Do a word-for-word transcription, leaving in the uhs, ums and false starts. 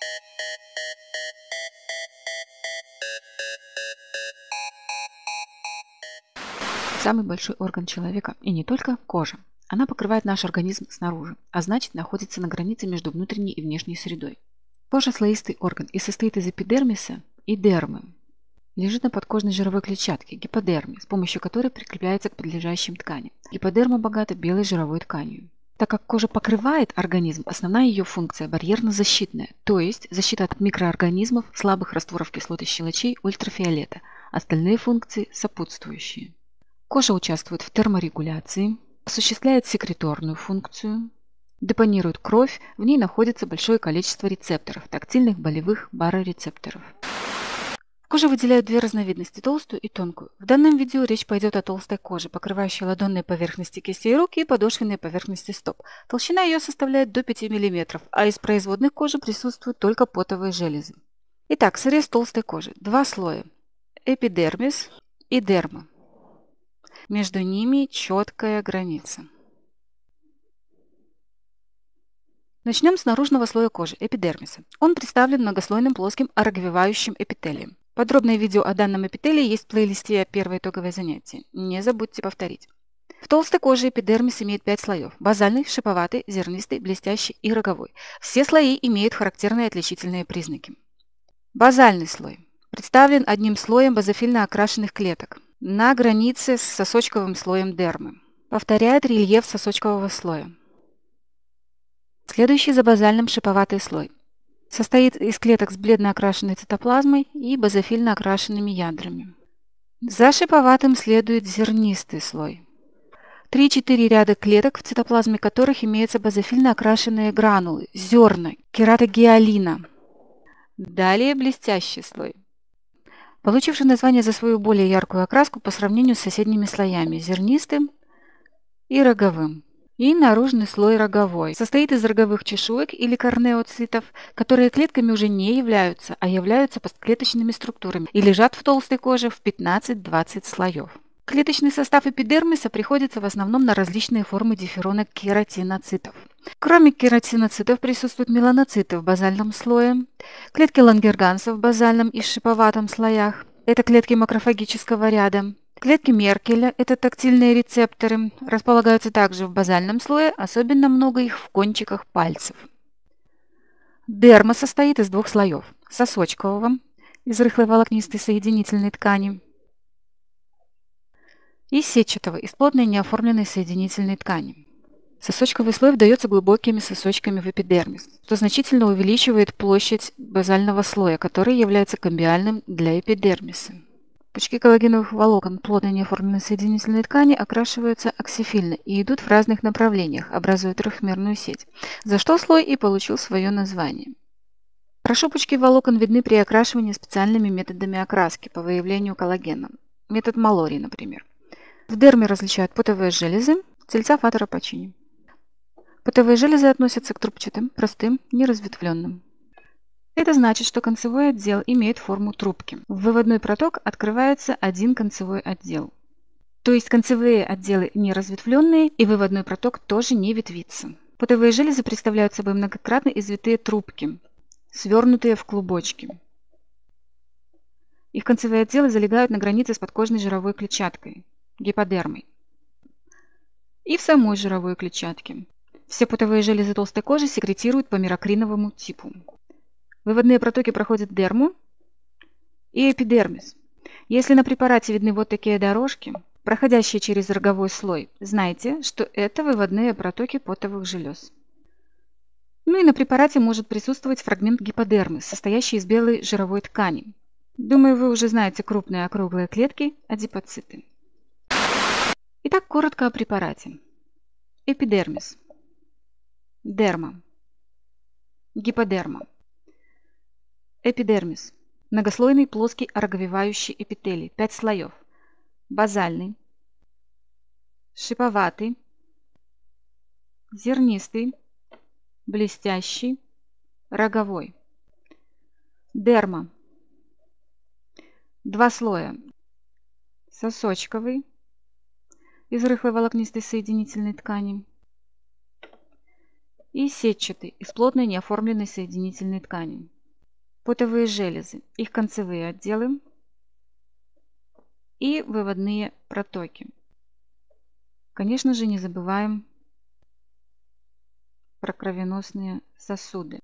Самый большой орган человека, и не только кожа. Она покрывает наш организм снаружи, а значит находится на границе между внутренней и внешней средой. Кожа – слоистый орган и состоит из эпидермиса и дермы. Лежит на подкожной жировой клетчатке – гиподерме, с помощью которой прикрепляется к подлежащим тканям. Гиподерма богата белой жировой тканью. Так как кожа покрывает организм, основная ее функция – барьерно-защитная, то есть защита от микроорганизмов, слабых растворов кислот и щелочей, ультрафиолета. Остальные функции сопутствующие. Кожа участвует в терморегуляции, осуществляет секреторную функцию, депонирует кровь, в ней находится большое количество рецепторов, тактильных, болевых, барорецепторов. Кожу выделяют две разновидности – толстую и тонкую. В данном видео речь пойдет о толстой коже, покрывающей ладонные поверхности кистей рук и подошвенные поверхности стоп. Толщина ее составляет до пяти миллиметров, а из производных кожи присутствуют только потовые железы. Итак, срез толстой кожи. Два слоя – эпидермис и дерма. Между ними четкая граница. Начнем с наружного слоя кожи – эпидермиса. Он представлен многослойным плоским ороговевающим эпителием. Подробное видео о данном эпителии есть в плейлисте «Первое итоговое занятие». Не забудьте повторить. В толстой коже эпидермис имеет пять слоев – базальный, шиповатый, зернистый, блестящий и роговой. Все слои имеют характерные отличительные признаки. Базальный слой представлен одним слоем базофильно окрашенных клеток на границе с сосочковым слоем дермы. Повторяет рельеф сосочкового слоя. Следующий за базальным шиповатый слой. Состоит из клеток с бледно окрашенной цитоплазмой и базофильно окрашенными ядрами. За шиповатым следует зернистый слой. три-четыре ряда клеток, в цитоплазме которых имеются базофильно окрашенные гранулы, зерна, кератогиалина. Далее блестящий слой, получивший название за свою более яркую окраску по сравнению с соседними слоями – зернистым и роговым. И наружный слой роговой. Состоит из роговых чешуек или корнеоцитов, которые клетками уже не являются, а являются постклеточными структурами и лежат в толстой коже в пятнадцать-двадцать слоев. Клеточный состав эпидермиса приходится в основном на различные формы дифферона кератиноцитов. Кроме кератиноцитов присутствуют меланоциты в базальном слое, клетки лангерганса в базальном и шиповатом слоях, это клетки макрофагического ряда. Клетки Меркеля, это тактильные рецепторы, располагаются также в базальном слое, особенно много их в кончиках пальцев. Дерма состоит из двух слоев – сосочкового, из рыхлой волокнистой соединительной ткани, и сетчатого, из плотной неоформленной соединительной ткани. Сосочковый слой вдается глубокими сосочками в эпидермис, что значительно увеличивает площадь базального слоя, который является камбиальным для эпидермиса. Пучки коллагеновых волокон плотной неоформленной соединительной ткани окрашиваются аксофильно и идут в разных направлениях, образуя трехмерную сеть, за что слой и получил свое название. Хорошо пучки волокон видны при окрашивании специальными методами окраски по выявлению коллагена, метод Маллори, например. В дерме различают потовые железы, тельца Фатера Пачини. Потовые железы относятся к трубчатым, простым, неразветвленным. Это значит, что концевой отдел имеет форму трубки. В выводной проток открывается один концевой отдел. То есть концевые отделы не разветвленные и выводной проток тоже не ветвится. Потовые железы представляют собой многократно извитые трубки, свернутые в клубочки. Их концевые отделы залегают на границе с подкожной жировой клетчаткой, гиподермой, и в самой жировой клетчатке. Все потовые железы толстой кожи секретируют по мирокриновому типу. Выводные протоки проходят дерму и эпидермис. Если на препарате видны вот такие дорожки, проходящие через роговой слой, знайте, что это выводные протоки потовых желез. Ну и на препарате может присутствовать фрагмент гиподермы, состоящий из белой жировой ткани. Думаю, вы уже знаете крупные округлые клетки – адипоциты. Итак, коротко о препарате. Эпидермис, дерма, гиподерма. Эпидермис – многослойный плоский ороговевающий эпителий, пять слоев. Базальный, шиповатый, зернистый, блестящий, роговой. Дерма – два слоя. Сосочковый, из рыхлой волокнистой соединительной ткани, и сетчатый из плотной неоформленной соединительной ткани. Потовые железы, их концевые отделы и выводные протоки. Конечно же, не забываем про кровеносные сосуды.